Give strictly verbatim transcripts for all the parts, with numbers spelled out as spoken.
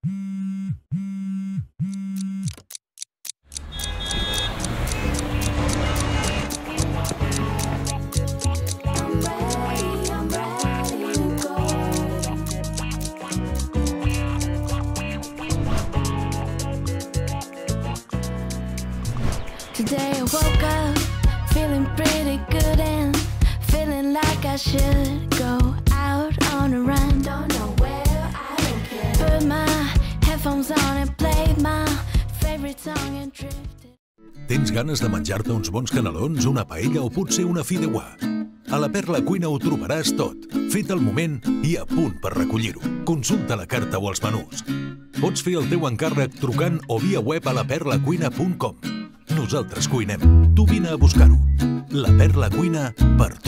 Today I woke up feeling pretty good and feeling like I should go out on a run. Don't know where, I don't care. Put my headphones on and played my favorite song and drifted. Tens ganes de menjar-te uns bons canelons, una paella o potser una fideuà? A la Perla Cuina ho trobaràs tot, fet al moment i a punt per recollir-ho. Consulta la carta o els menús. Pots fer el teu encàrrec trucant o via web a la perla cuina punt com. Nosaltres cuinem, tu vine a buscar-ho. La Perla Cuina per tu.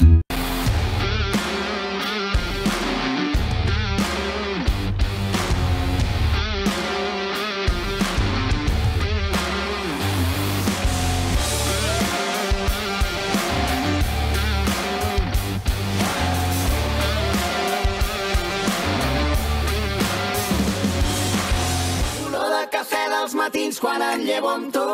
Els matins quan em llevo amb tu,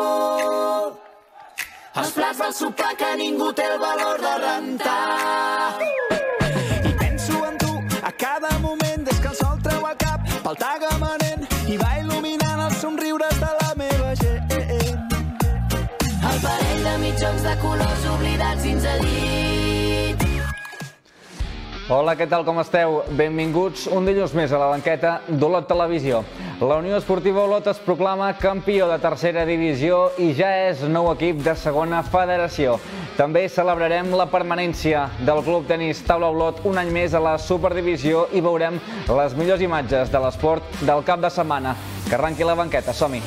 els plats del sopar que ningú té el valor de rentar. I penso en tu a cada moment des que el sol treu el cap pel tagamanent i va il·luminant els somriures de la meva gent. El parell de mitjons de colors oblidats dins el llit. Hola, què tal, com esteu? Benvinguts un dilluns més a la banqueta d'Olot Televisió. La Unió Esportiva Olot es proclama campió de tercera divisió i ja és nou equip de segona federació. També celebrarem la permanència del Club Tenis Taula Olot un any més a la Superdivisió i veurem les millors imatges de l'esport del cap de setmana. Que arranqui la banqueta, som-hi!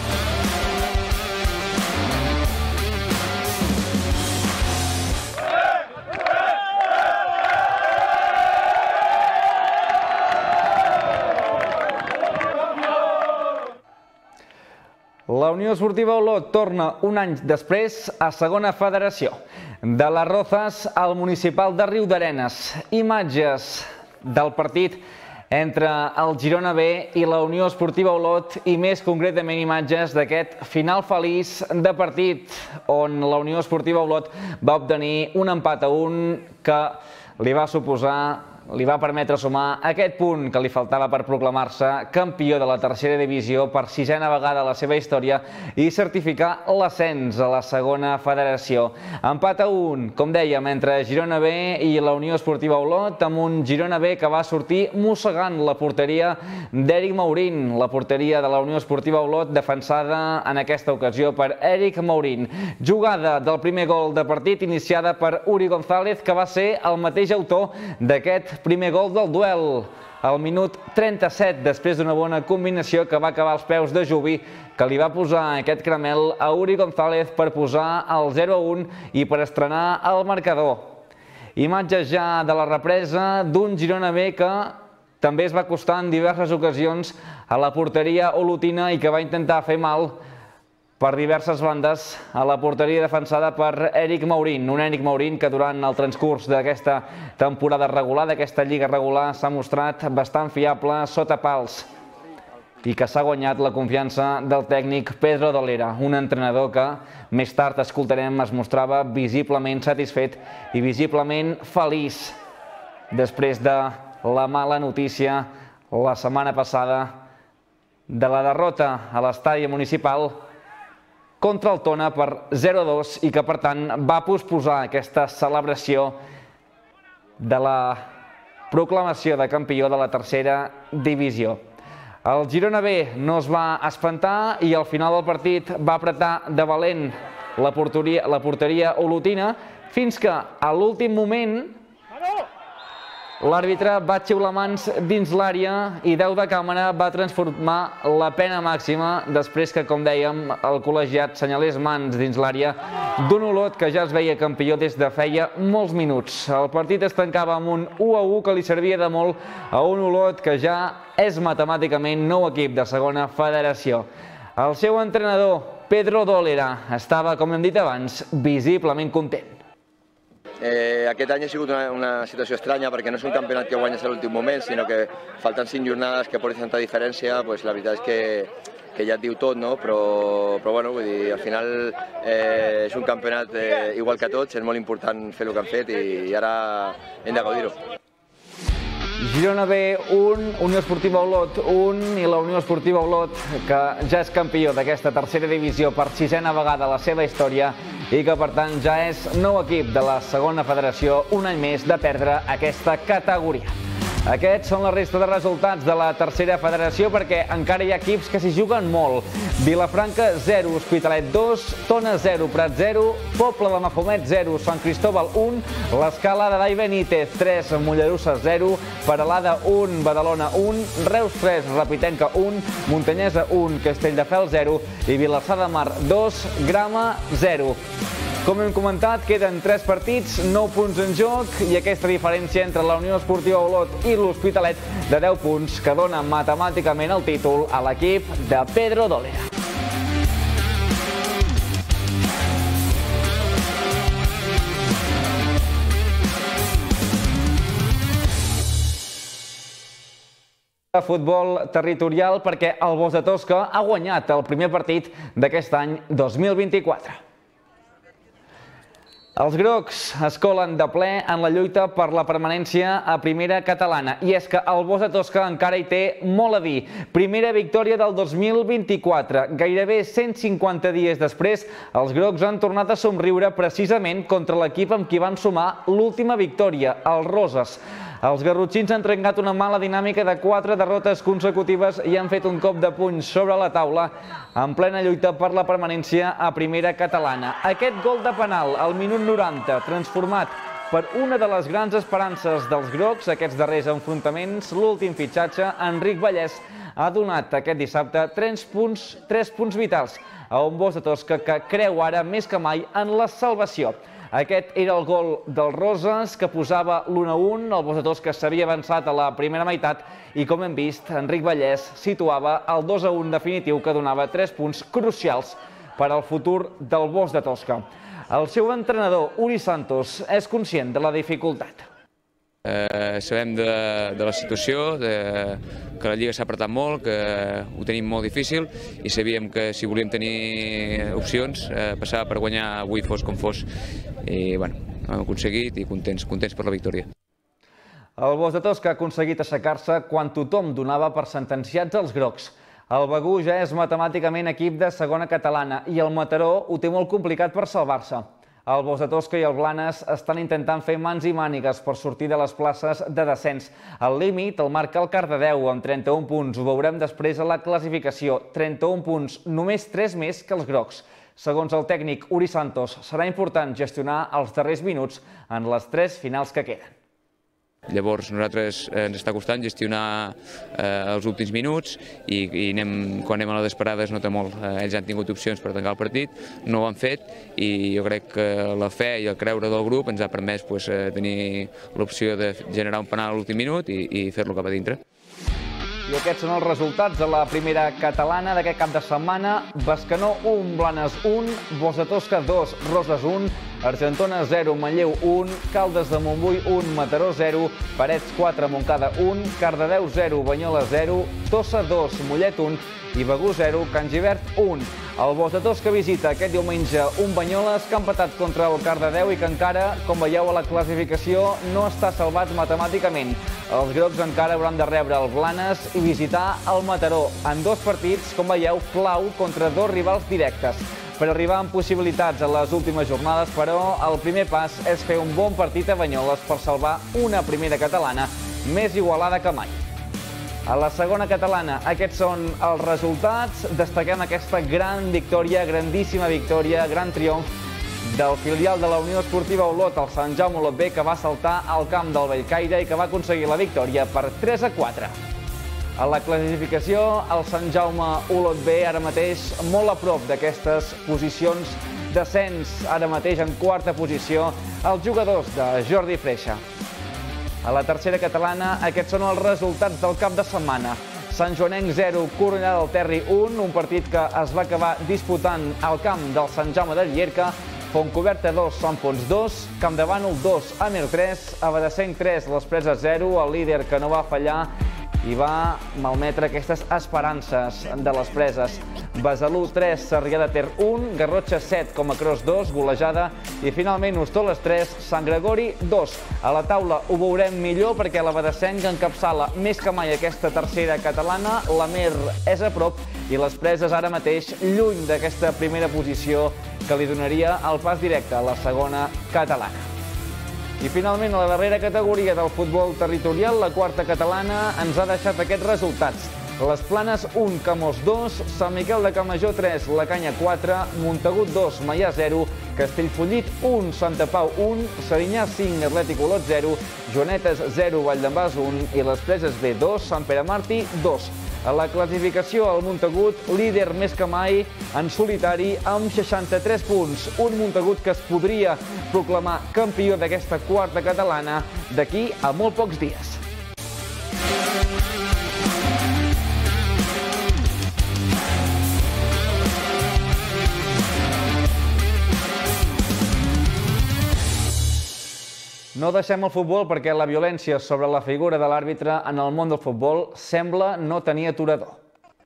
La Unió Esportiva Olot torna un any després a segona federació. De les Rozas al municipal de Riudarenes. Imatges del partit entre el Girona B i la Unió Esportiva Olot i més concretament imatges d'aquest final feliç de partit on la Unió Esportiva Olot va obtenir un empat a un que li va suposar li va permetre sumar aquest punt que li faltava per proclamar-se campió de la tercera divisió per sisena vegada a la seva història i certificar l'ascens a la segona federació. Empat a un, com dèiem, entre Girona B i la Unió Esportiva Olot, amb un Girona B que va sortir mossegant la porteria d'Eric Maurín, la porteria de la Unió Esportiva Olot, defensada en aquesta ocasió per Eric Maurín. Jugada del primer gol de partit iniciada per Uri González, que va ser el mateix autor d'aquest primer gol del duel, al minut trenta-set, després d'una bona combinació que va acabar als peus de Jubi, que li va posar aquest caramel a Uri González per posar el zero a un i per estrenar el marcador. Imatges ja de la represa d'un Girona B que també es va acostar en diverses ocasions a la porteria olotina i que va intentar fer mal per diverses bandes a la porteria defensada per Eric Maurín. Un Eric Maurín que durant el transcurs d'aquesta temporada regular, d'aquesta lliga regular, s'ha mostrat bastant fiable sota pals i que s'ha guanyat la confiança del tècnic Pedro Dolera, un entrenador que més tard escoltarem es mostrava visiblement satisfet i visiblement feliç després de la mala notícia la setmana passada de la derrota a l'estadi municipal contra el Tona per zero a dos i que, per tant, va posposar aquesta celebració de la proclamació de campió de la tercera divisió. El Girona B no es va espantar i al final del partit va apretar de valent la porteria, la porteria olotina fins que a l'últim moment l'àrbitre va xiular mans dins l'àrea i Déu de càmera va transformar la pena màxima després que, com dèiem, el col·legiat senyalés mans dins l'àrea d'un Olot que ja es veia campió des de feia molts minuts. El partit es tancava amb un u a u que li servia de molt a un Olot que ja és matemàticament nou equip de segona federació. El seu entrenador, Pedro Dolera, estava, com hem dit abans, visiblement content. Aquest any ha sigut una situació estranya perquè no és un campionat que guanyes a l'últim moment, sinó que falten cinc jornades que porten tanta diferència, la veritat és que que ja et diu tot, però bueno, vull dir, al final és un campionat igual que tots, és molt important fer el que han fet i ara hem de gaudir-ho. Girona B un, Unió Esportiva Olot un i la Unió Esportiva Olot, que ja és campió d'aquesta tercera divisió per sisena vegada a la seva història i que per tant ja és nou equip de la segona federació, un any més de perdre aquesta categoria. Aquests són la resta de resultats de la tercera federació perquè encara hi ha equips que s'hi juguen molt. Vilafranca zero, Hospitalet dos, Tona zero, Prat zero, Poble de Mafumet zero, Sant Cristóbal un, l'Escala de Dai Benítez tres, Mollerussa zero, Peralada un, Badalona un, Reus tres, Rapitenca un, Muntanyesa un, Castelldefels zero i Vilassar de Mar dos, Grama zero. Com hem comentat, queden tres partits, nou punts en joc i aquesta diferència entre la Unió Esportiva Olot i l'Hospitalet de deu punts que dona matemàticament el títol a l'equip de Pedro Dolera. Futbol territorial perquè el Bos de Tosca ha guanyat el primer partit d'aquest any dos mil vint-i-quatre. Els grocs es colen de ple en la lluita per la permanència a primera catalana i és que el Bos de Tosca encara hi té molt a dir. Primera victòria del dos mil vint-i-quatre. Gairebé cent cinquanta dies després, els grocs han tornat a somriure precisament contra l'equip amb qui van sumar l'última victòria, el Roses. Els garrotxins han trencat una mala dinàmica de quatre derrotes consecutives i han fet un cop de puny sobre la taula en plena lluita per la permanència a primera catalana. Aquest gol de penal al minut noranta, transformat per una de les grans esperances dels grocs, aquests darrers enfrontaments, l'últim fitxatge, Enric Vallès, ha donat aquest dissabte tres punts, tres punts vitals a un Bos de Tosca que creu ara més que mai en la salvació. Aquest era el gol del Roses, que posava l'u a un, el Bos de Tosca s'havia avançat a la primera meitat i, com hem vist, Enric Vallès situava el dos a un definitiu que donava tres punts crucials per al futur del Bos de Tosca. El seu entrenador, Uri Santos, és conscient de la dificultat. Sabem de la situació, que la Lliga s'ha apretat molt, que ho tenim molt difícil i sabíem que si volíem tenir opcions passava per guanyar avui fos com fos i bueno, ho hem aconseguit i contents, contents per la victòria. El Bos de Tosca ha aconseguit aixecar-se quan tothom donava per sentenciats els grocs. El Begú ja és matemàticament equip de segona catalana i el Mataró ho té molt complicat per salvar-se. El Bos de Tosca i el Blanes estan intentant fer mans i mànigues per sortir de les places de descens. El límit el marca el Cardedeu amb trenta-un punts. Ho veurem després a la classificació. trenta-un punts, només tres més que els grocs. Segons el tècnic Uri Santos, serà important gestionar els darrers minuts en les tres finals que queden. Llavors, nosaltres ens està costant gestionar els últims minuts i quan anem a les desesperades nota molt. Ells han tingut opcions per tancar el partit, no ho han fet i jo crec que la fe i el creure del grup ens ha permès tenir l'opció de generar un penal a l'últim minut i fer-lo cap a dintre. I aquests són els resultats de la primera catalana d'aquest cap de setmana. Bescanó un, Blanes un, Bos de Tosca dos, Roses un, Argentona zero, Manlleu un, Caldes de Montbui un, Mataró zero, Parets quatre, Montcada un, Cardedeu zero, Banyoles zero, Tossa dos, Mollet un i Begú zero, Can Gibert un. El Bos de Tosca visita aquest diumenge un Banyoles que ha empatat contra el Cardedeu i que encara, com veieu a la classificació, no està salvat matemàticament. Els grocs encara hauran de rebre el Blanes i visitar el Mataró en dos partits, com veieu, clau contra dos rivals directes. Per arribar amb possibilitats a les últimes jornades, però, el primer pas és fer un bon partit a Banyoles per salvar una primera catalana més igualada que mai. A la segona catalana, aquests són els resultats. Destaquem aquesta gran victòria, grandíssima victòria, gran triomf del filial de la Unió Esportiva Olot, el Sant Jaume Olot B, que va saltar al camp del Bellcaire i que va aconseguir la victòria per tres a quatre. A la classificació, el Sant Jaume Olot B ara mateix molt a prop d'aquestes posicions d'ascens, ara mateix en quarta posició, els jugadors de Jordi Freixa. A la tercera catalana, aquests són els resultats del cap de setmana. Sant Joanenc zero, Cornellà del Terri un, un partit que es va acabar disputant al camp del Sant Jaume de Llierca. Fontcoberta dos, Sant Pons dos, Campdevànol dos, Amer tres, Abadessenc tres, les Preses zero, el líder que no va fallar i va malmetre aquestes esperances de les Preses. Besalú tres, Sarrià de Ter un, Garrotxa set, Comacros dos, golejada, i finalment Hostoles tres, Sant Gregori dos. A la taula ho veurem millor perquè l'Abadessenc encapçala més que mai aquesta tercera catalana, l'Amer és a prop i les Preses ara mateix lluny d'aquesta primera posició que li donaria el pas directe a la segona catalana. I finalment, a la darrera categoria del futbol territorial, la quarta catalana ens ha deixat aquests resultats. Les Planes un, Camós dos, Sant Miquel de Campmajor tres, La Canya quatre, Montagut dos, Maià zero, Castellfollit un, Santa Pau un, Serinyà cinc, Atlètic Olot zero, Joanetes zero, Valldembàs un i les Preses B dos, Sant Pere Martí dos. A la classificació, el Montagut, líder més que mai en solitari amb seixanta-tres punts. Un Montagut que es podria proclamar campió d'aquesta quarta catalana d'aquí a molt pocs dies. No deixem el futbol perquè la violència sobre la figura de l'àrbitre en el món del futbol sembla no tenir aturador.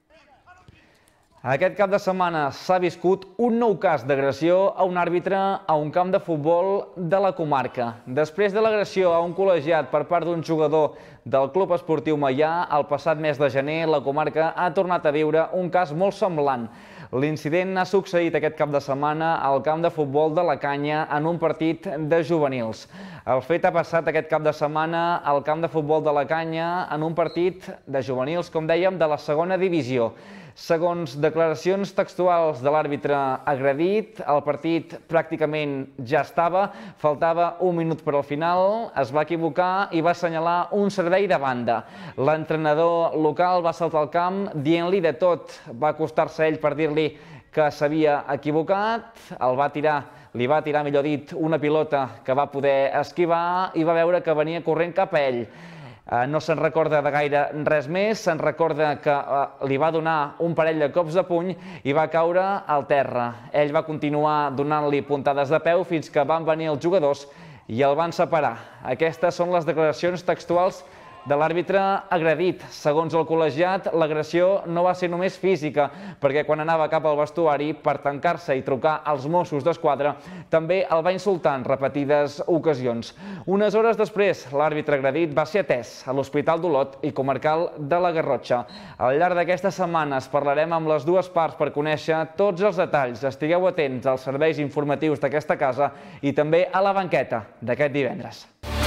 Aquest cap de setmana s'ha viscut un nou cas d'agressió a un àrbitre a un camp de futbol de la comarca. Després de l'agressió a un col·legiat per part d'un jugador del Club Esportiu Maià, el passat mes de gener, la comarca ha tornat a viure un cas molt semblant. L'incident ha succeït aquest cap de setmana al camp de futbol de la Canya en un partit de juvenils. El fet ha passat aquest cap de setmana al camp de futbol de la Canya en un partit de juvenils, com dèiem, de la segona divisió. Segons declaracions textuals de l'àrbitre agredit, el partit pràcticament ja estava, faltava un minut per al final, es va equivocar i va assenyalar un servei de banda. L'entrenador local va saltar al camp dient-li de tot, va acostar-se ell per dir-li que s'havia equivocat, el va tirar, li va tirar, millor dit, una pilota que va poder esquivar i va veure que venia corrent cap a ell. No se'n recorda de gaire res més, se'n recorda que li va donar un parell de cops de puny i va caure al terra. Ell va continuar donant-li puntades de peu fins que van venir els jugadors i el van separar. Aquestes són les declaracions textuals de l'àrbitre agredit. Segons el col·legiat, l'agressió no va ser només física, perquè quan anava cap al vestuari per tancar-se i trucar als Mossos d'Esquadra, també el va insultar en repetides ocasions. Unes hores després, l'àrbitre agredit va ser atès a l'Hospital d'Olot i Comarcal de la Garrotxa. Al llarg d'aquestes setmanes parlarem amb les dues parts per conèixer tots els detalls. Estigueu atents als serveis informatius d'aquesta casa i també a la banqueta d'aquest divendres.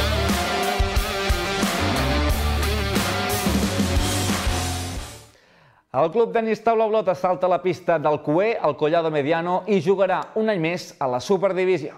El Club Tenis Taula Olot salta a la pista del Q E, el Collado Mediano, i jugarà un any més a la Superdivisió.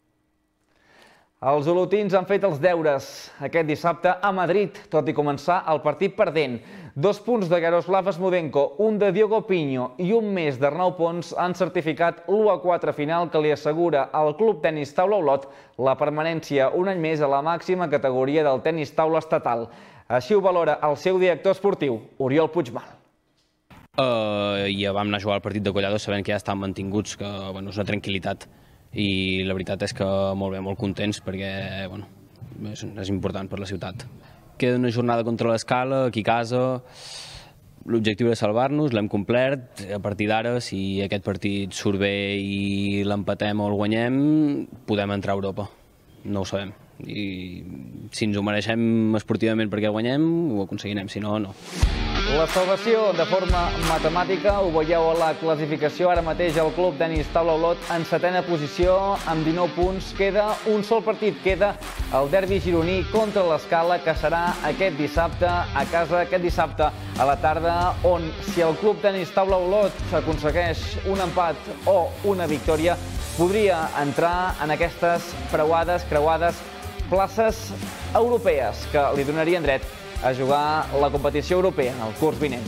Els olotins han fet els deures aquest dissabte a Madrid, tot i començar el partit perdent. Dos punts de Yaroslav Smodenko, un de Diogo Pinho i un més d'Arnau Pons han certificat l'u a quatre final que li assegura al Club Tenis Taula Olot la permanència un any més a la màxima categoria del tenis taula estatal. Així ho valora el seu director esportiu, Oriol Puigmal. Uh, i vam anar a jugar al partit de Collado sabent que ja estan mantinguts, que bueno, és una tranquil·litat i la veritat és que molt bé, molt contents perquè bueno, és, és important per la ciutat. Queda una jornada contra l'Escala, aquí a casa, l'objectiu era salvar-nos, l'hem complert, a partir d'ara si aquest partit surt bé i l'empatem o el guanyem, podem entrar a Europa, no ho sabem. I si ens ho mereixem esportivament perquè guanyem, ho aconseguirem, si no, no. La salvació de forma matemàtica ho veieu a la classificació. Ara mateix el Club Tenis Taula Olot en setena posició amb dinou punts. Queda un sol partit, queda el derbi gironí contra l'Escala, que serà aquest dissabte a casa, aquest dissabte a la tarda, on si el Club Tenis Taula Olot aconsegueix un empat o una victòria, podria entrar en aquestes preuades, creuades places europees que li donarien dret a jugar la competició europea el curs vinent.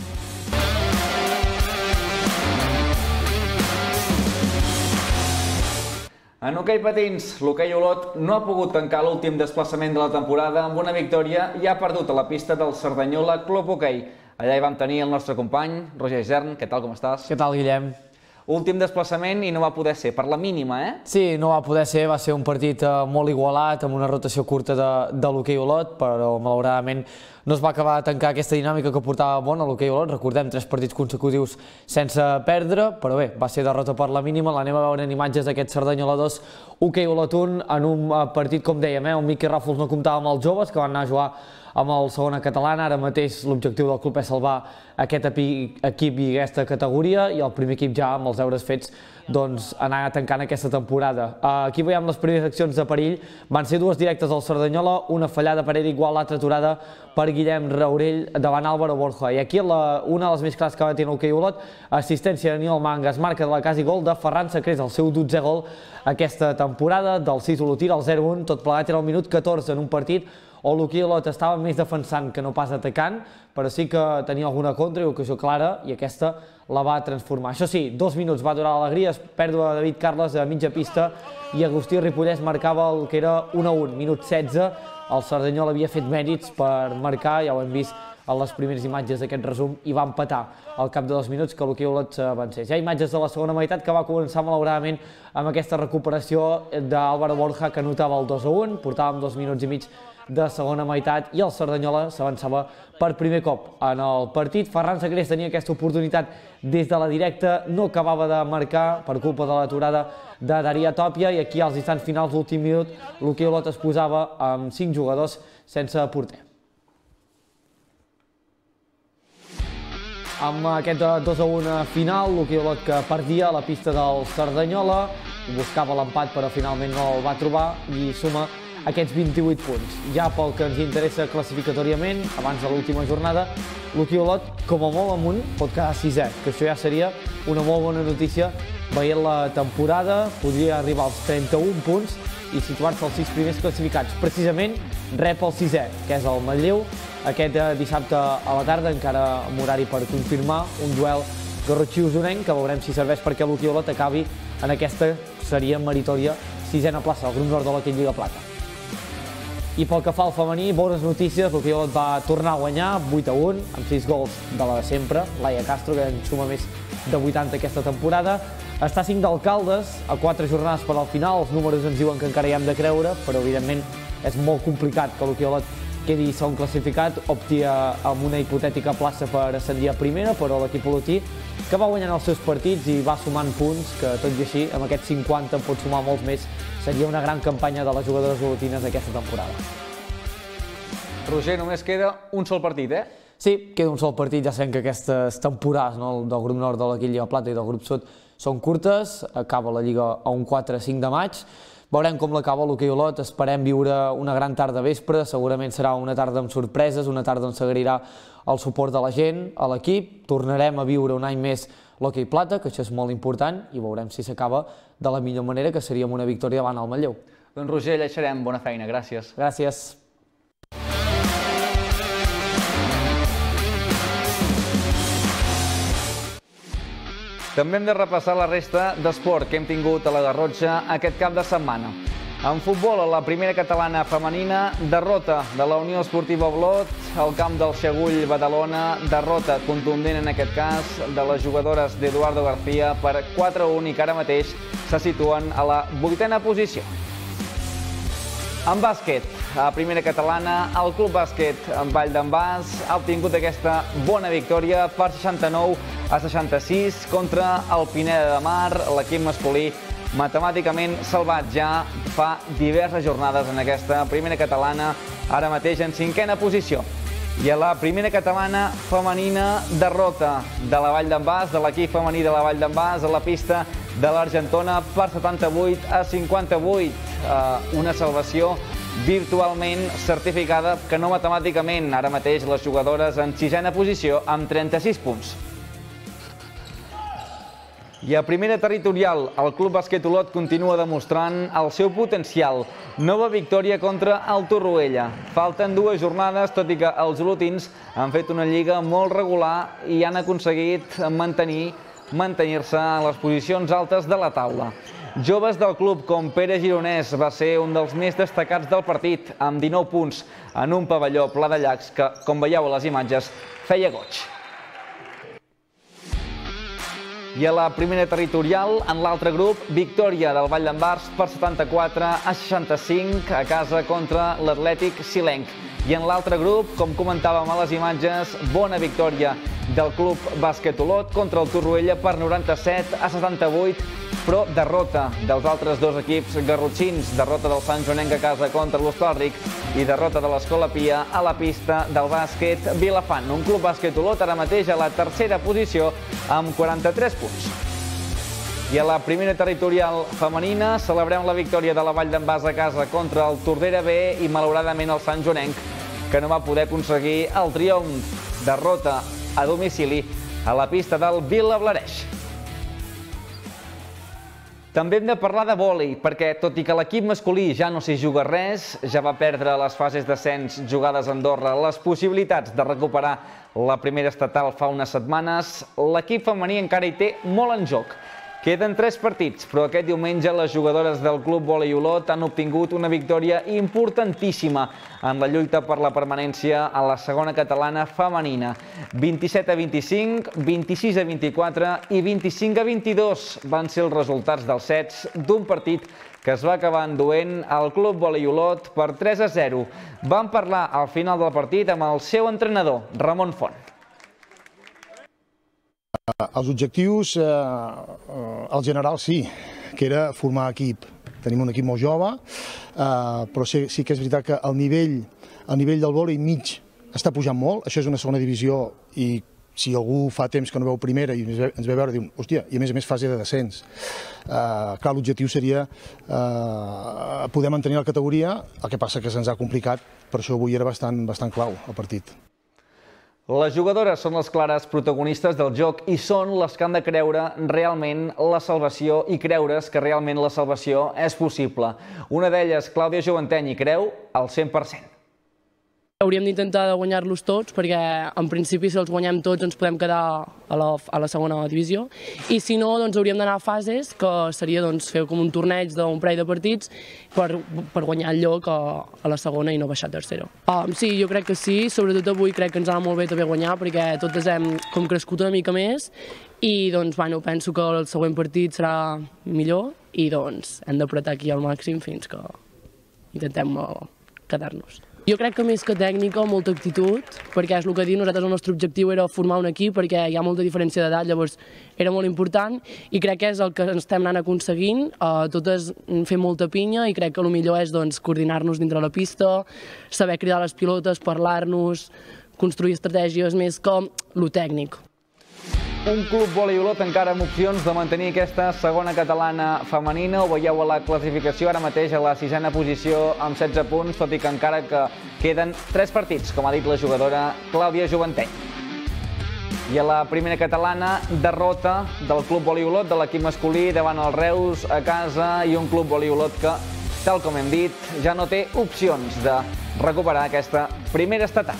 En hoquei patins, l'hoquei Olot no ha pogut tancar l'últim desplaçament de la temporada amb una victòria i ha perdut a la pista del Cerdanyola Club Hoquei. Allà hi vam tenir el nostre company, Roger Isern. Què tal, com estàs? Què tal, Guillem? últim desplaçament i no va poder ser, per la mínima, eh? Sí, no va poder ser, va ser un partit molt igualat, amb una rotació curta de, de l'hoquei Olot, però malauradament no es va acabar de tancar aquesta dinàmica que portava bona l'hoquei Olot. Recordem, tres partits consecutius sense perdre, però bé, va ser derrota per la mínima. L'anem a veure en imatges d'aquest Cerdanyola dos, hoquei Olot un, en un partit, com dèiem, eh? El Miqui Ràfols no comptava amb els joves, que van anar a jugar amb el segona catalana. Ara mateix l'objectiu del club és salvar aquest equip i aquesta categoria, i el primer equip ja amb els deures fets doncs anar tancant aquesta temporada. Aquí veiem les primeres accions de perill, van ser dues directes al Cerdanyola, una fallada per Eric Gual, l'altra aturada per Guillem Raurell davant Álvaro Borja. I aquí una de les més clares que va tenir l'hoquei Olot, assistència de Daniel Mangas, marca de la casa i gol de Ferran Sacrés, el seu dotzè gol aquesta temporada, del sis Olotí al zero un, tot plegat era el minut catorze en un partit o l'hoquei Olot estava més defensant que no pas atacant, però sí que tenia alguna contra i ocasió clara, i aquesta la va transformar. Això sí, dos minuts va durar l'alegria, pèrdua de David Carles a mitja pista, i Agustí Ripollès marcava el que era un a un, minut setze. El Cerdanyola havia fet mèrits per marcar, ja ho hem vist a les primeres imatges d'aquest resum, i va empatar al cap de dos minuts que l'hoquei Olot s'avancés. Hi ha imatges de la segona meitat que va començar malauradament amb aquesta recuperació d'Álvaro Borja, que anotava el dos a un, portàvem dos minuts i mig de segona meitat i el Cerdanyola s'avançava per primer cop en el partit. Ferran Sacrés tenia aquesta oportunitat des de la directa, no acabava de marcar per culpa de l'aturada de Daria Tòpia, i aquí als instants finals, l'últim minut, l'hoquei Olot es posava amb cinc jugadors sense porter. Amb aquest dos a un final, l'hoquei Olot que perdia a la pista del Cerdanyola, buscava l'empat però finalment no el va trobar i suma aquests vint-i-vuit punts. Ja pel que ens interessa classificatòriament, abans de l'última jornada, l'hoquei Olot, com a molt amunt, pot quedar sisè, que això ja seria una molt bona notícia veient la temporada. Podria arribar als trenta-un punts i situar-se als sis primers classificats. Precisament rep el sisè, que és el Manlleu, aquest dissabte a la tarda, encara amb horari per confirmar, un duel garrotxí-usonenc, que veurem si serveix perquè l'hoquei Olot acabi en aquesta, seria meritòria, sisena plaça, el grup nord de l'hoquei Lliga Plata. I pel que fa al femení, bones notícies, l'hoquei Olot va tornar a guanyar vuit a un, amb sis gols de la de sempre, Laia Castro, que en suma més de vuitanta aquesta temporada. Està a cinc d'Alcaldes, a quatre jornades per al final, els números ens diuen que encara hi hem de creure, però evidentment és molt complicat que l'hoquei Olot quedi segon classificat, opti amb una hipotètica plaça per ascendir a primera, però l'equip olotí, que va guanyant els seus partits i va sumant punts, que tot i així, amb aquests cinquanta en pot sumar molts més, seria una gran campanya de les jugadores olotines aquesta temporada. Roger, només queda un sol partit, eh? Sí, queda un sol partit. Ja sabem que aquestes temporades del grup nord de l'equip Lliga Plata i del grup sud són curtes, acaba la Lliga a un quatre a cinc de maig. Veurem com l'acaba l'hoquei Olot, esperem viure una gran tarda vespre, segurament serà una tarda amb sorpreses, una tarda on s'agrairà el suport de la gent, a l'equip, tornarem a viure un any més l'hoquei Plata, que això és molt important, i veurem si s'acaba de la millor manera, que seria amb una victòria davant el Manlleu. Doncs Roger, allà hi serem, bona feina, gràcies. Gràcies. També hem de repassar la resta d'esport que hem tingut a la Garrotxa aquest cap de setmana. En futbol, a la primera catalana femenina, derrota de la Unió Esportiva Olot, al camp del Xagull Badalona, derrota contundent en aquest cas de les jugadores d'Eduardo García per quatre a un i que ara mateix se situen a la vuitena posició. En bàsquet, a primera catalana, el Club Bàsquet Vall d'en Bas ha obtingut aquesta bona victòria per seixanta-nou a seixanta-sis contra el Pineda de Mar, l'equip masculí matemàticament salvat ja fa diverses jornades en aquesta primera catalana, ara mateix en cinquena posició. I a la primera catalana femenina, derrota de la Vall d'en Bas, de l'equip femení de la Vall d'en Bas, a la pista de l'Argentona per setanta-vuit a cinquanta-vuit. Una salvació virtualment certificada, que no matemàticament. Ara mateix les jugadores en sisena posició amb trenta-sis punts. I a primera territorial, el Club Bàsquet Olot continua demostrant el seu potencial. Nova victòria contra el Torroella. Falten dues jornades, tot i que els olotins han fet una lliga molt regular i han aconseguit mantenir mantenir-se a les posicions altes de la taula. Joves del club com Pere Gironès va ser un dels més destacats del partit, amb dinou punts en un pavelló pla de llacs que, com veieu a les imatges, feia goig. I a la primera territorial, en l'altre grup, victòria del Vall d'en Bars per setanta-quatre a seixanta-cinc a casa contra l'Atlètic Silenc. I en l'altre grup, com comentàvem a les imatges, bona victòria del Club Bàsquet Olot contra el Torroella per noranta-set a setanta-vuit, però derrota dels altres dos equips garrotxins, derrota del Sant Joanenc a casa contra l'Hostalric i derrota de l'Escola Pia a la pista del bàsquet Vilafant. Un Club Bàsquet Olot ara mateix a la tercera posició amb quaranta-tres punts. I a la primera territorial femenina celebrem la victòria de la Vall d'en Bas a casa contra el Tordera B i malauradament el Sant Joanenc, que no va poder aconseguir el triomf. Derrota a domicili a la pista del Vilablareix. També hem de parlar de vòlei, perquè tot i que l'equip masculí ja no s'hi juga res, ja va perdre les fases d'ascens jugades a Andorra, les possibilitats de recuperar la primera estatal fa unes setmanes, l'equip femení encara hi té molt en joc. Queden tres partits, però aquest diumenge les jugadores del Club Vòlei Olot han obtingut una victòria importantíssima en la lluita per la permanència a la segona catalana femenina. vint-i-set a vint-i-cinc, vint-i-sis a vint-i-quatre i vint-i-cinc a vint-i-dos van ser els resultats dels sets d'un partit que es va acabar enduent al Club Vòlei Olot per tres a zero. Vam parlar al final del partit amb el seu entrenador, Ramon Font. Els objectius, el general sí, que era formar equip. Tenim un equip molt jove, però sí que és veritat que el nivell del vòlei mig està pujant molt. Això és una segona divisió i si algú fa temps que no veu primera i ens ve a veure, diu, hòstia, i a més a més fase de descens. Clar, l'objectiu seria poder mantenir la categoria, el que passa que se'ns ha complicat, per això avui era bastant clau el partit. Les jugadores són les clares protagonistes del joc i són les que han de creure realment la salvació i creure's que realment la salvació és possible. Una d'elles, Clàudia Joventeny, hi creu al cent per cent. Hauríem d'intentar guanyar-los tots perquè en principi si els guanyem tots ens podem quedar a la segona divisió i si no doncs hauríem d'anar a fases que seria fer com un torneig d'un parell de partits per guanyar el lloc a la segona i no baixar a tercera. Sí, jo crec que sí, sobretot avui crec que ens ha anat molt bé també guanyar perquè totes hem crescut una mica més i penso que el següent partit serà millor i hem d'apretar aquí al màxim fins que intentem quedar-nos. Jo crec que més que tècnica, molta actitud, perquè és el que diu, nosaltres el nostre objectiu era formar un equip perquè hi ha molta diferència d'edat, llavors era molt important i crec que és el que estem anant aconseguint, totes fem molta pinya i crec que el millor és coordinar-nos dintre la pista, saber cridar les pilotes, parlar-nos, construir estratègies més que el tècnic. Un Club Vòlei Olot encara amb opcions de mantenir aquesta segona catalana femenina. Ho veieu a la classificació, ara mateix a la sisena posició amb setze punts, tot i que encara que queden tres partits, com ha dit la jugadora Clàudia Joventeny. I a la primera catalana, derrota del Club Vòlei Olot, de l'equip masculí davant el Reus a casa i un Club Vòlei Olot que, tal com hem dit, ja no té opcions de recuperar aquesta primera estatal.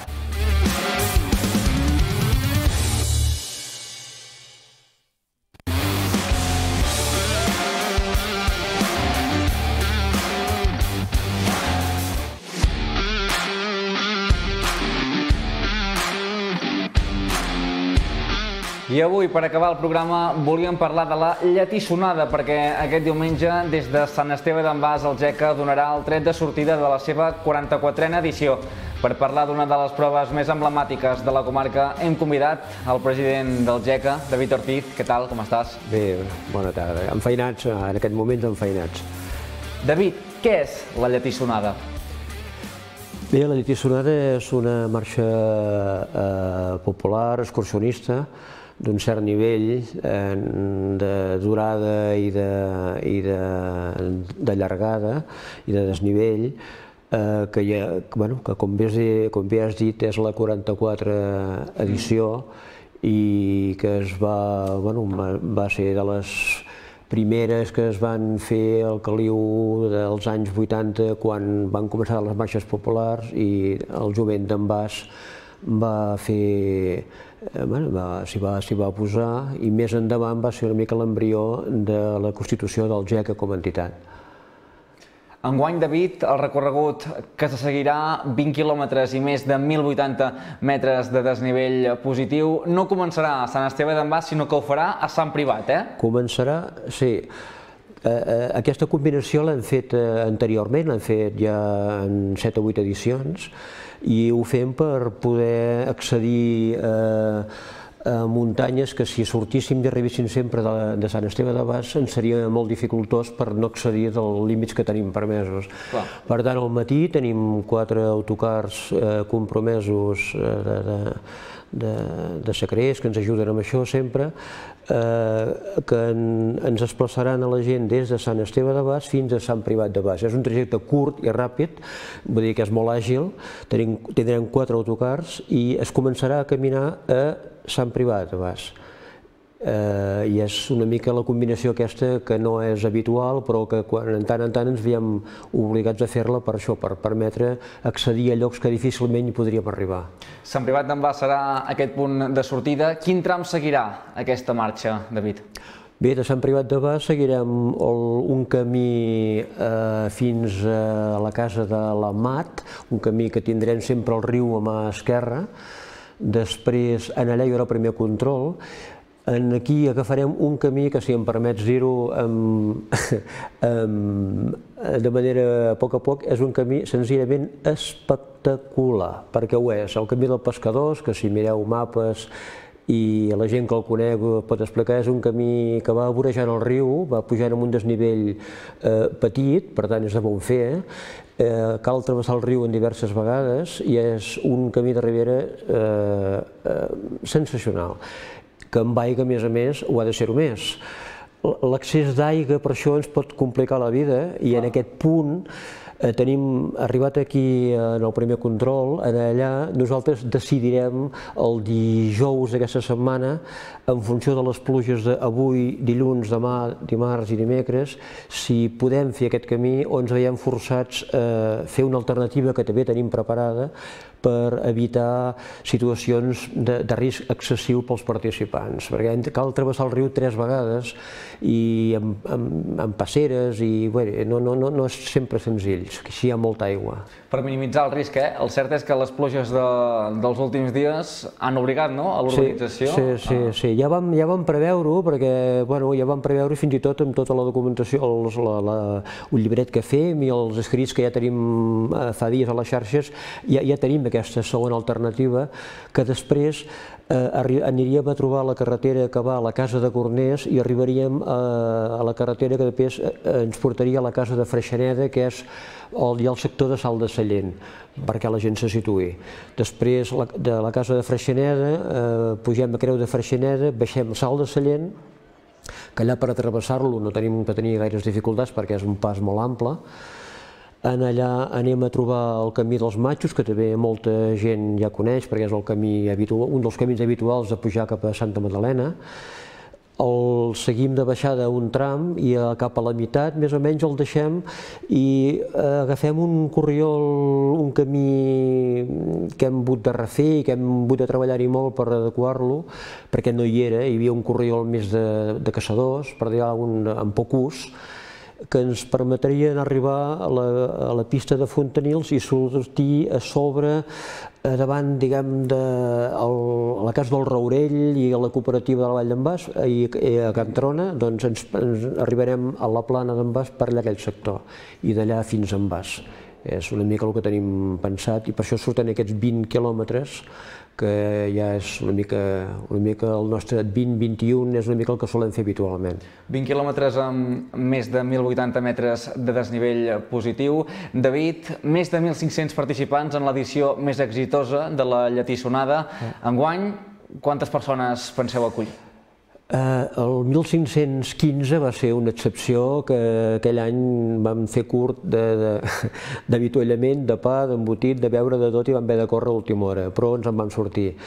I avui, per acabar el programa, volíem parlar de la lletissonada, perquè aquest diumenge, des de Sant Esteve d'en Bas, el GECA donarà el tret de sortida de la seva quaranta-quatrena edició. Per parlar d'una de les proves més emblemàtiques de la comarca, hem convidat el president del GECA, David Ortiz. Què tal, com estàs? Bé, bona tarda. Enfeinats, en aquest moment enfeinats. David, què és la lletissonada? Bé, la lletissonada és una marxa popular, excursionista, d'un cert nivell de durada i de llargada i de desnivell, que com bé has dit és la quaranta-quatre edició i que va ser de les primeres que es van fer al caliu dels anys vuitanta quan van començar les marxes populars i el jovent d'en Bas va fer, s'hi va posar i més endavant va ser una mica l'embrió de la constitució del GECA com a entitat. Enguany, David, el recorregut que se seguirà, vint quilòmetres i més de mil vuitanta metres de desnivell positiu, no començarà a Sant Esteve d'en Bas, sinó que ho farà a Sant Privat, eh? Començarà, sí. Aquesta combinació l'hem fet anteriorment, l'hem fet ja en set o vuit edicions, i ho fem per poder accedir a muntanyes que si sortíssim i arribéssim sempre de Sant Esteve de Bas ens seria molt dificultós per no accedir dels límits que tenim permesos. Per tant, al matí tenim quatre autocars compromesos de secrets que ens ajuden amb això sempre, que ens desplaçaran a la gent des de Sant Esteve de Bas fins a Sant Privat de Bas. És un trajecte curt i ràpid, vull dir que és molt àgil, tindrem quatre autocars i es començarà a caminar a Sant Privat de Bas. I és una mica la combinació aquesta que no és habitual, però que de tant en tant ens veiem obligats a fer-la per això, per permetre accedir a llocs que difícilment hi podríem arribar. Sant Privat d'en Bas serà aquest punt de sortida. Quin tram seguirà aquesta marxa, David? Bé, de Sant Privat de Bas seguirem un camí fins a la casa de la Mat, un camí que tindrem sempre el riu a mà esquerra. Després, en allà hi haurà el primer control. Aquí agafarem un camí que, si em permets dir-ho de manera a poc a poc, és un camí senzillament espectacular, perquè ho és. El camí dels pescadors, que si mireu mapes i la gent que el conec pot explicar, és un camí que va vorejant el riu, va pujant amb un desnivell petit, per tant és de bon fer, cal travessar el riu en diverses vegades i és un camí de ribera sensacional, que amb aigua, a més a més, ho ha de ser-ho més. L'accés d'aigua per això ens pot complicar la vida i en aquest punt tenim arribat aquí en el primer control, allà nosaltres decidirem el dijous d'aquesta setmana, en funció de les pluges d'avui, dilluns, demà, dimarts i dimecres, si podem fer aquest camí o ens veiem forçats a fer una alternativa que també tenim preparada per evitar situacions de risc excessiu pels participants, perquè cal travessar el riu tres vegades i amb passeres i no és sempre senzill, així hi ha molta aigua. Per minimitzar el risc, eh? El cert és que les pluges dels últims dies han obligat, no?, a l'organització. Sí, sí, sí, ja vam preveure-ho, perquè ja vam preveure fins i tot amb tota la documentació, un llibret que fem i els escrits que ja tenim fa dies a les xarxes, ja tenim aquesta segona alternativa, que després aniríem a trobar la carretera que va a la casa de Gorners i arribaríem a la carretera que després ens portaria a la casa de Freixeneda, que és el sector de Salt de Sallent, perquè la gent se situï. Després de la casa de Freixeneda pugem a Creu de Freixeneda, baixem a Salt de Sallent, que allà per atravessar-lo no tenim que tenir gaires dificultats perquè és un pas molt ample. Allà anem a trobar el camí dels Matxos, que també molta gent ja coneix perquè és un dels camins habituals de pujar cap a Santa Magdalena. El seguim de baixada un tram i cap a la meitat més o menys el deixem i agafem un corriol, un camí que hem hagut de refer i que hem hagut de treballar-hi molt per adequar-lo, perquè no hi era, hi havia un corriol més de caçadors, per dir alguna cosa, amb poc ús, que ens permetrien arribar a la pista de Fontanils i sortir a sobre davant, diguem, de la casa del Raurell i a la cooperativa de la Vall d'en Bas i a Can Trona, doncs ens arribarem a la plana d'en Bas per allà aquell sector i d'allà fins a en Bas. És una mica el que tenim pensat i per això surten aquests vint quilòmetres, que ja és una mica el nostre vint vint i un, és una mica el que solem fer habitualment. vint quilòmetres amb més de mil vuitanta metres de desnivell positiu. David, més de mil cinc-cents participants en l'edició més exitosa de la Lletissonada. Enguany, quantes persones penseu acollir? El mil cinc-cents quinze va ser una excepció, que aquell any vam fer curt d'avituallament, de pa, d'embotit, de beure de tot i vam haver de córrer a última hora, però ens en vam sortir.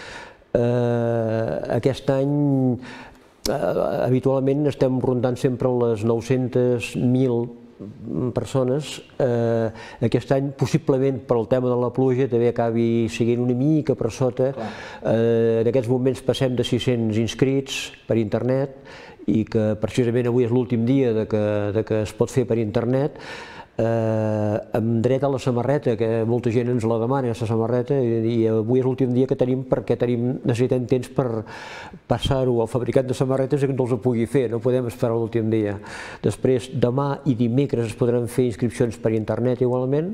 Aquest any habitualment estem rondant sempre les nou-cents mil persones. Aquest any, possiblement per al tema de la pluja, també acabi sent una mica per sota. En aquests moments passem de sis-cents inscrits per internet i que precisament avui és l'últim dia que es pot fer per internet. amb dret a la samarreta, que molta gent ens la demana, aquesta samarreta, i avui és l'últim dia que tenim perquè necessitem temps per passar-ho al fabricant de samarretes i que ens els pugui fer, no podem esperar l'últim dia. Després, demà i dimecres es podran fer inscripcions per internet igualment,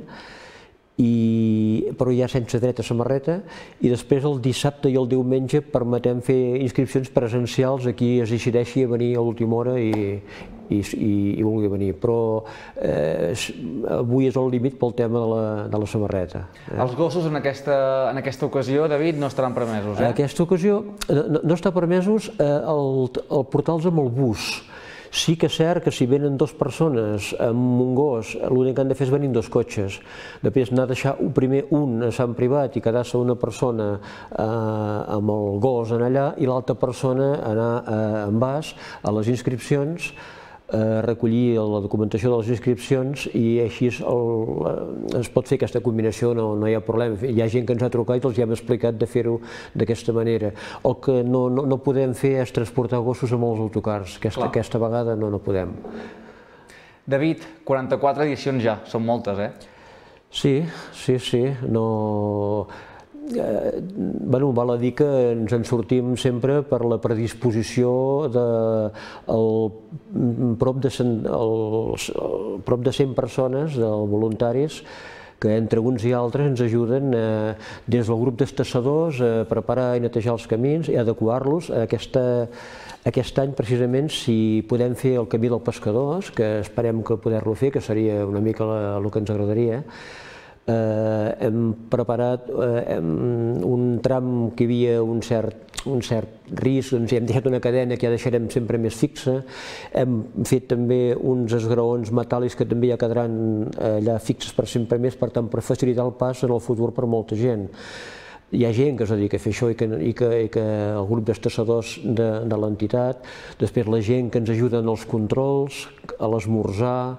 però ja sense dret a samarreta, i després el dissabte i el diumenge permetem fer inscripcions presencials a qui es decideixi a venir a l'última hora i vulgui venir, però avui és el límit pel tema de la samarreta. Els gossos en aquesta ocasió, David, no estaran permesos, eh? En aquesta ocasió no està permesos el portar-los amb el bus. Sí que és cert que si venen dues persones amb un gos, l'únic que han de fer és venir amb dos cotxes. Després anar a deixar primer un a Sant Privat i quedar-se una persona amb el gos allà i l'altra persona anar en bus a les inscripcions, recollir la documentació de les inscripcions i així es pot fer aquesta combinació, no hi ha problema. Hi ha gent que ens ha trucat i els hem explicat de fer-ho d'aquesta manera. El que no podem fer és transportar gossos amb els autocars. Aquesta vegada no podem. David, quaranta-quatre edicions ja, són moltes, eh? Sí, sí, sí. Val a dir que ens en sortim sempre per la predisposició de prop de cent persones, voluntaris, que entre uns i altres ens ajuden des del grup d'estaçadors a preparar i netejar els camins i adequar-los. Aquest any, precisament, si podem fer el camí dels pescadors, que esperem que poder-lo fer, que seria una mica el que ens agradaria, hem preparat un tram que hi havia un cert risc, ens hem deixat una cadena que ja deixarem sempre més fixa, hem fet també uns esgraons metàl·lics que també ja quedaran allà fixes per sempre més, per tant, per facilitar el pas en el futur per molta gent. Hi ha gent que es dedica a fer això i que el grup d'estaçadors de l'entitat, després la gent que ens ajuda en els controls, a l'esmorzar,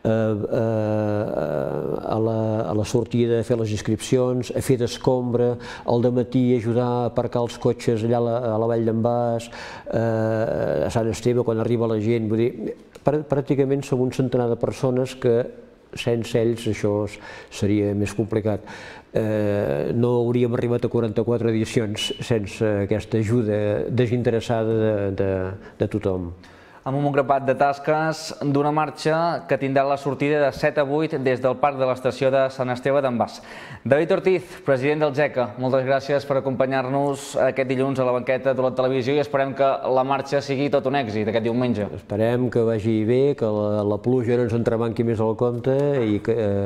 a la sortida a fer les inscripcions, a fer d'escombra, al dematí ajudar a aparcar els cotxes allà a la Vall d'en Bas, a Sant Esteve quan arriba la gent. Vull dir, pràcticament som un centenar de persones que sense ells això seria més complicat. No hauríem arribat a quaranta-quatre edicions sense aquesta ajuda desinteressada de tothom. Amb un grapat de tasques d'una marxa que tindrà la sortida de set a vuit des del parc de l'estació de Sant Esteve d'en Bas. David Ortiz, president del GECA, moltes gràcies per acompanyar-nos aquest dilluns a la banqueta de la televisió i esperem que la marxa sigui tot un èxit aquest diumenge. Esperem que vagi bé, que la pluja no ens entrebanqui més al compte i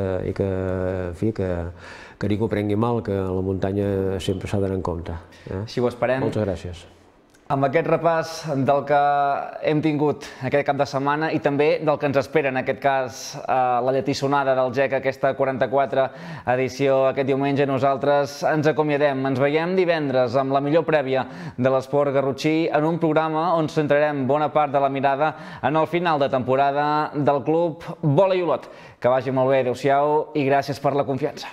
que ningú prengui mal, que la muntanya sempre s'ha d'anar en compte. Així ho esperem. Moltes gràcies. Amb aquest repàs del que hem tingut aquest cap de setmana i també del que ens espera, en aquest cas, la lletissonada del GECA, aquesta quaranta-quatre edició aquest diumenge, nosaltres ens acomiadem. Ens veiem divendres amb la millor prèvia de l'esport garrotxí en un programa on centrarem bona part de la mirada en el final de temporada del club Vola i Olot. Que vagi molt bé, adéu-siau i gràcies per la confiança.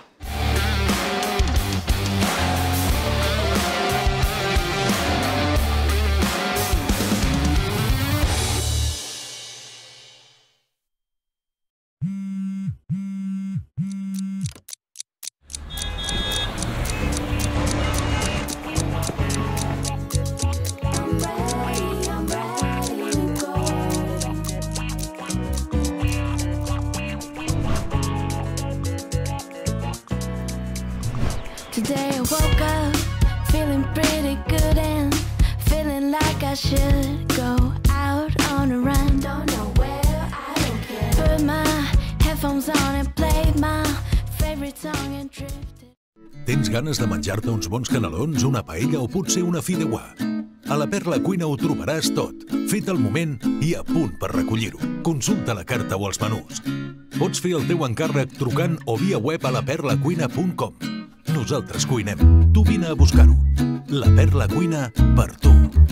Today I woke up feeling pretty good and feeling like I should go out on a run. Don't know where, I don't care. Put my headphones on and played my favorite song and drifted. Tens ganes de menjar-te uns bons canelons, una paella o potser una fideuà? A la Perla Cuina ho trobaràs tot, fet al moment i a punt per recollir-ho. Consulta la carta o els menús. Pots fer el teu encàrrec trucant o via web a la perla cuina punt com. Nosaltres cuinem, tu vine a buscar-ho. La Perla Cuina per tu.